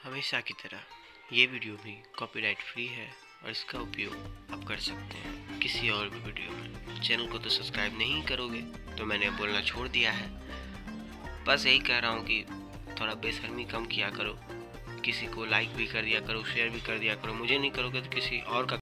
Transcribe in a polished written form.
हमेशा की तरह ये वीडियो भी कॉपीराइट फ्री है और इसका उपयोग आप कर सकते हैं किसी और भी वीडियो में। चैनल को तो सब्सक्राइब नहीं करोगे तो मैंने बोलना छोड़ दिया है। बस यही कह रहा हूँ कि थोड़ा बेशर्मी कम किया करो, किसी को लाइक भी कर दिया करो, शेयर भी कर दिया करो। मुझे नहीं करोगे तो किसी और का